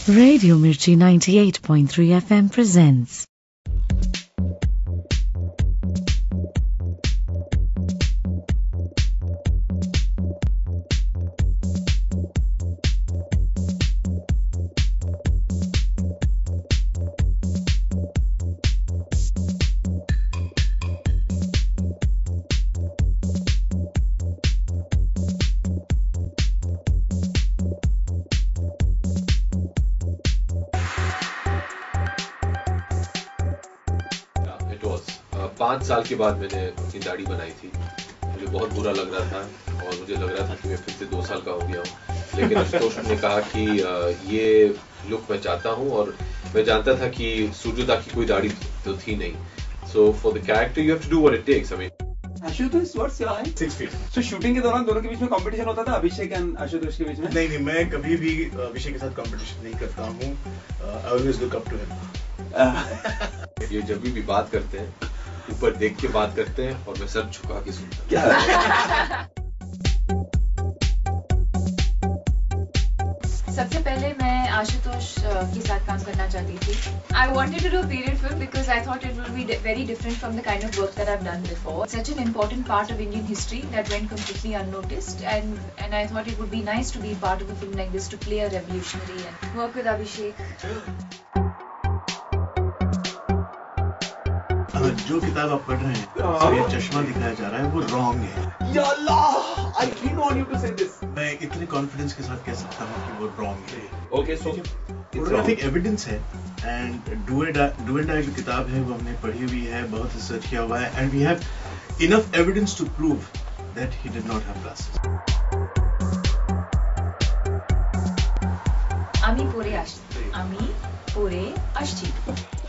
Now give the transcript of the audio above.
Radio Mirchi 98.3 FM presents it was 5 साल के बाद मैंने अपनी दाढ़ी बनाई थी। मुझे बहुत बुरा लग रहा था और मुझे लग रहा था कि मैं फिर से 2 साल का हो गया हूँ, लेकिन आशुतोष ने कहा कि ये लुक मैं चाहता हूँ और मैं जानता था कि सुरजुदा की कोई दाढ़ी तो थी नहीं। So for the character you have to do what it takes. I mean Ashutosh what's your height? 6 feet। So shooting के दौरान दोनों के बीच में कंपटीशन होता था, अभिषेक एंड आशुतोष के बीच में? नहीं, मैं कभी भी अभिषेक के साथ कंपटीशन नहीं करता हूँ। I always look up to him. ये जब भी बात करते हैं ऊपर देख के बात करते हैं और मैं सर झुका के सुनता हूँ। क्या? सबसे पहले मैं आशुतोष के साथ काम करना चाहती थी। I wanted to do a period film because I thought it would be very different from the kind of work that I've done before. Such an important part of Indian history that went completely unnoticed, and I thought it would be nice to be part of a film like this, to play a revolutionary and work with Abhishek. जो किताब आप पढ़ रहे हैं, उसमें ये चश्मा दिखाया जा रहा है, वो रॉन्ग है। या अल्लाह! I didn't want you to say this. मैं इतने कॉन्फिडेंस के साथ कह सकता हूँ कि वो रॉन्ग है। ओके, सो फोटोग्राफिक एविडेंस है एंड डू एंड डाई जो किताब है वो हमने पढ़ी हुई है, बहुत रिसर्च किया हुआ है, and we have enough evidence to prove that he did not have glasses. Ami Pore Ashti.